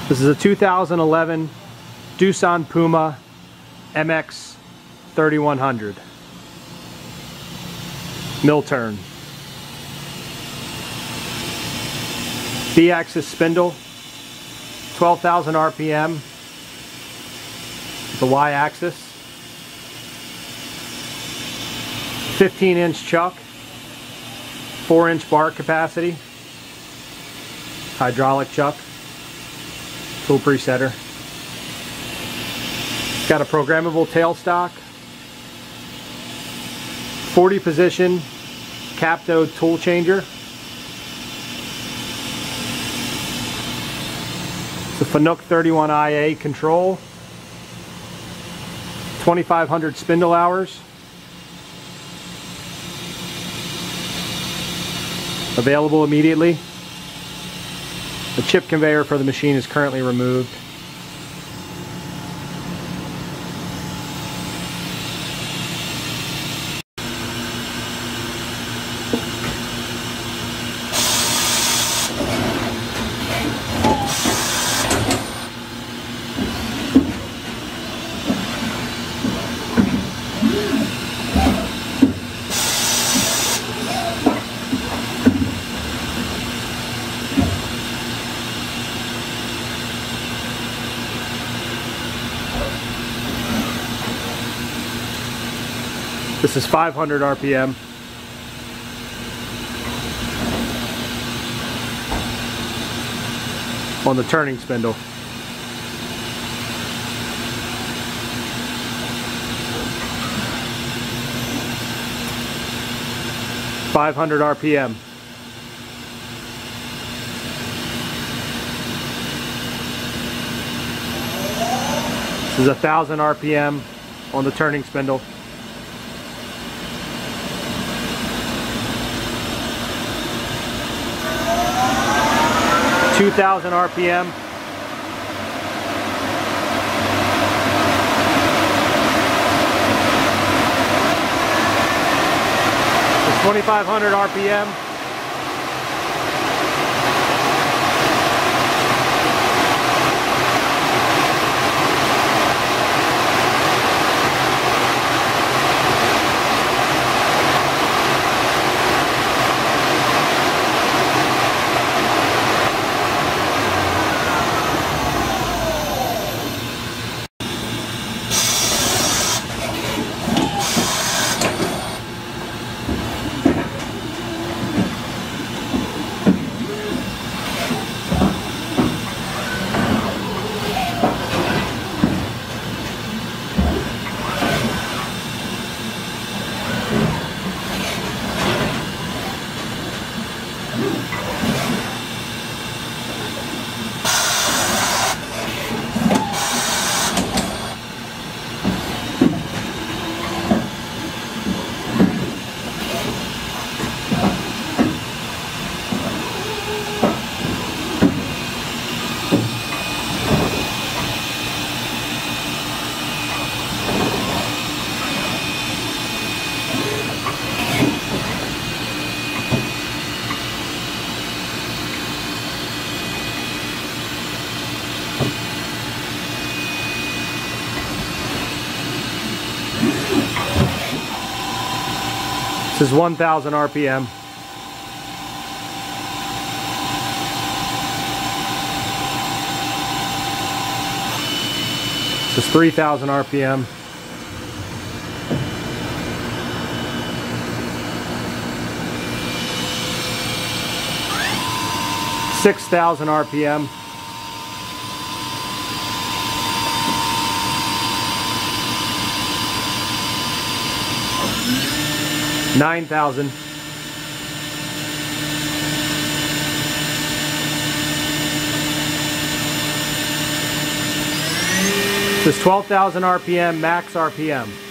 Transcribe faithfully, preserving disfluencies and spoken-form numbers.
This is a two thousand eleven Doosan Puma M X thirty-one hundred. Mill turn. B-axis spindle, twelve thousand R P M. The Y-axis. fifteen inch chuck. four inch bar capacity. Hydraulic chuck. Tool presetter. Got a programmable tailstock. forty position Capto tool changer. It's a Fanuc thirty-one I A control. twenty-five hundred spindle hours. Available immediately. The chip conveyor for the machine is currently removed. This is five hundred R P M. On the turning spindle. five hundred R P M. This is one thousand R P M on the turning spindle. two thousand R P M. twenty-five hundred R P M. This is one thousand R P M. This is three thousand R P M. six thousand R P M. nine thousand. This is twelve thousand R P M, max R P M.